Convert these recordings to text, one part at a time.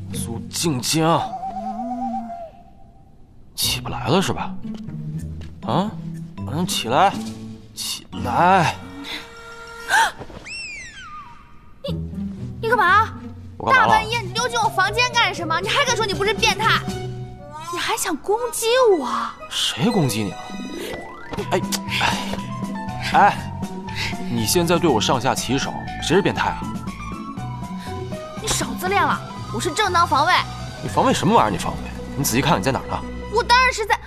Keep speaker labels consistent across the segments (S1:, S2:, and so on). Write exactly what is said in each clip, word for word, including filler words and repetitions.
S1: 苏静静，起不来了是吧？啊，嗯，起来，起来！
S2: 你你干嘛？
S1: 我干嘛了？
S2: 大半夜你溜进我房间干什么？你还敢说你不是变态？你还想攻击我？
S1: 谁攻击你了？哎哎哎！你现在对我上下其手，谁是变态啊？
S2: 你少自恋了，我是正当防卫。
S1: 你防卫什么玩意儿？你防卫？你仔细看看你在哪儿呢？
S2: 我当然是在。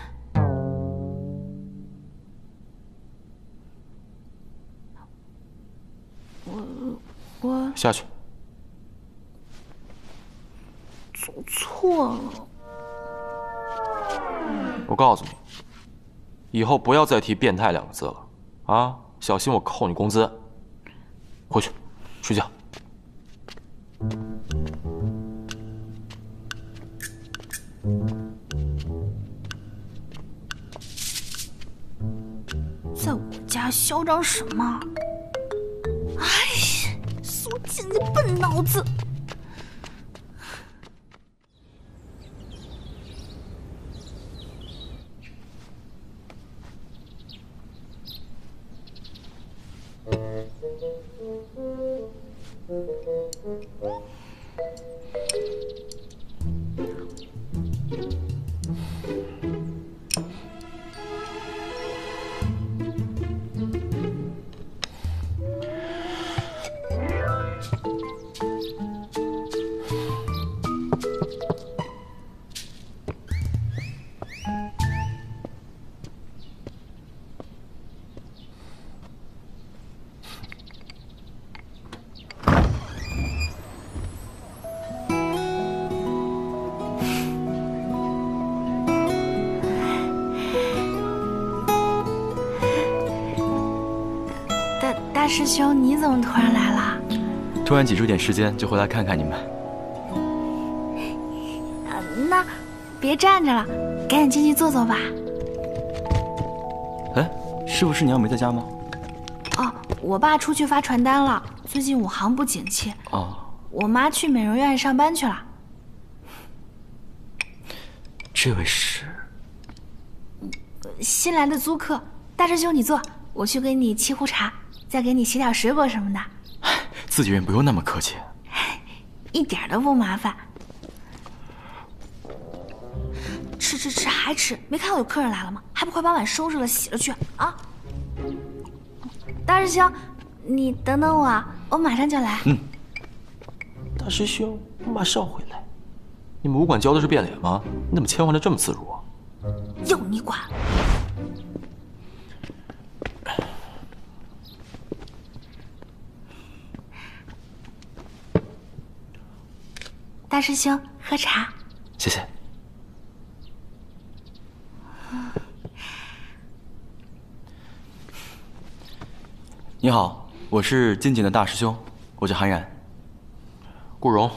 S2: 我我
S1: 下去。
S2: 走错了。
S1: 我告诉你，以后不要再提变态两个字了，啊，小心我扣你工资。回去睡觉。
S2: 在我家嚣张什么？哎呀，苏静静笨脑子！大师兄，你怎么突然来了？
S3: 突然挤出点时间，就回来看看你们。
S2: 啊，那别站着了，赶紧进去坐坐吧。
S3: 哎，是不是娘没在家吗？
S2: 哦，我爸出去发传单了，最近我行不景气。
S3: 哦，
S2: 我妈去美容院上班去了。
S3: 这位是
S2: 新来的租客。大师兄，你坐，我去给你沏壶茶。再给你洗点水果什么的，
S3: 自己人不用那么客气，
S2: 一点都不麻烦。吃吃吃，还吃？没看到有客人来了吗？还不快把碗收拾了，洗了去啊！大师兄，你等等我，我马上就来。
S3: 嗯。
S1: 大师兄，我马上回来。你们武馆教的是变脸吗？你怎么切换的这么自如啊？
S2: 要你管！大师兄，喝茶。
S3: 谢谢。你好，我是静静的大师兄，我叫韩然。
S1: 顾荣。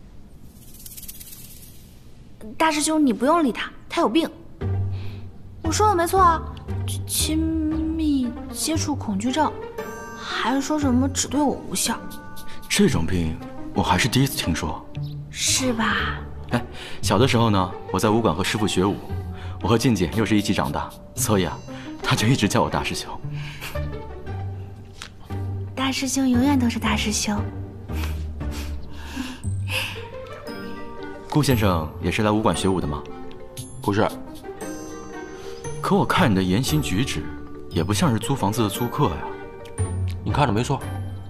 S2: 大师兄，你不用理他，他有病。我说的没错啊，亲密接触恐惧症，还说什么只对我无效。
S3: 这种病我还是第一次听说。
S2: 是吧？
S3: 哎，小的时候呢，我在武馆和师傅学武，我和静静又是一起长大，所以啊，他就一直叫我大师兄。
S2: 大师兄永远都是大师兄。
S3: 顾先生也是来武馆学武的吗？
S1: 不是。
S3: 可我看你的言行举止，也不像是租房子的租客呀。
S1: 你看着没错。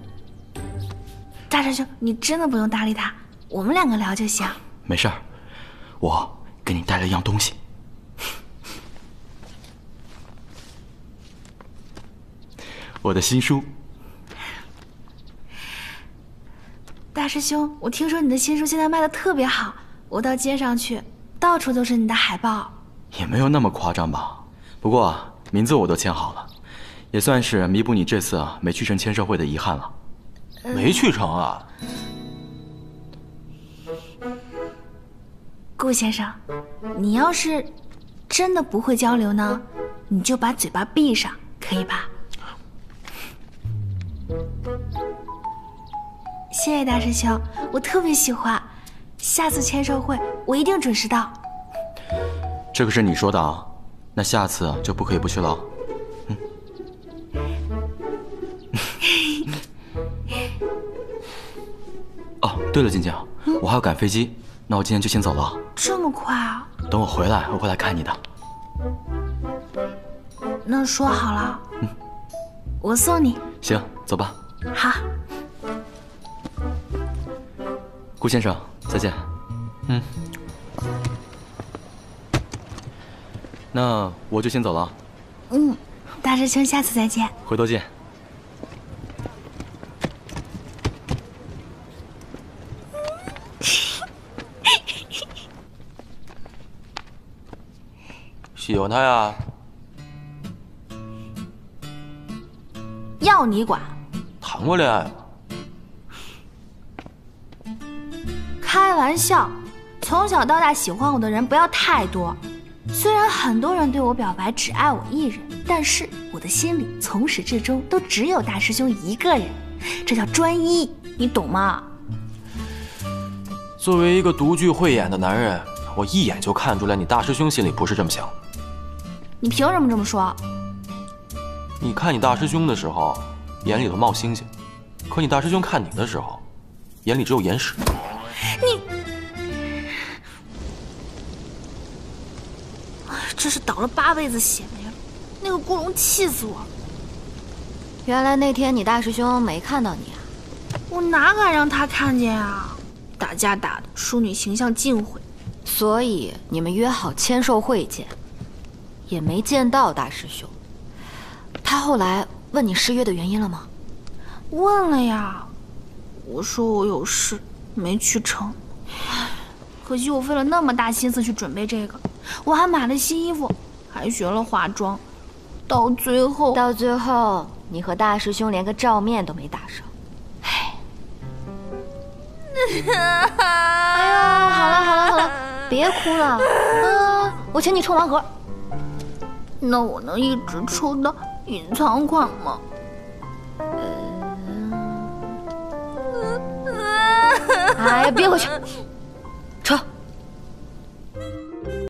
S2: 大师兄，你真的不用搭理他。我们两个聊就行。
S3: 没事儿，我给你带了一样东西。我的新书。
S2: 大师兄，我听说你的新书现在卖的特别好，我到街上去，到处都是你的海报。
S3: 也没有那么夸张吧，不过啊，名字我都签好了，也算是弥补你这次啊没去成签售会的遗憾了。
S2: 呃、
S1: 没去成啊？
S2: 顾先生，你要是真的不会交流呢，你就把嘴巴闭上，可以吧？谢谢大师兄，我特别喜欢。 下次签售会我一定准时到。
S3: 这可是你说的啊，那下次就不可以不去了。嗯。哦，对了，静静，嗯、我还要赶飞机，那我今天就先走了。
S2: 这么快啊？
S3: 等我回来，我会来看你的。
S2: 那说好了，嗯，我送你。
S3: 行，走吧。
S2: 好。
S3: 顾先生，再见。
S1: 嗯。
S3: 那我就先走了。
S2: 嗯，大师兄，下次再见。
S3: 回头见。
S1: 喜欢他呀？
S2: 要你管？
S1: 谈过恋爱吗？
S2: 开玩笑，从小到大喜欢我的人不要太多。虽然很多人对我表白只爱我一人，但是我的心里从始至终都只有大师兄一个人，这叫专一，你懂吗？
S1: 作为一个独具慧眼的男人，我一眼就看出来你大师兄心里不是这么想。
S2: 你凭什么这么说？
S1: 你看你大师兄的时候，眼里头冒星星；可你大师兄看你的时候，眼里只有眼屎。
S2: 你，这是倒了八辈子血霉了，那个顾荣气死我了。
S4: 原来那天你大师兄没看到你啊？
S2: 我哪敢让他看见啊！打架打的淑女形象尽毁，
S4: 所以你们约好签售会见，也没见到大师兄。他后来问你失约的原因了吗？
S2: 问了呀，我说我有事没去成。唉，可惜我费了那么大心思去准备这个，我还买了新衣服，还学了化妆，到最后，
S4: 到最后你和大师兄连个照面都没打上。唉。哎呀，好了好了好了，别哭了。嗯，我请你抽盲盒。
S2: 那我能一直抽到隐藏款吗？
S4: 哎呀，憋回去。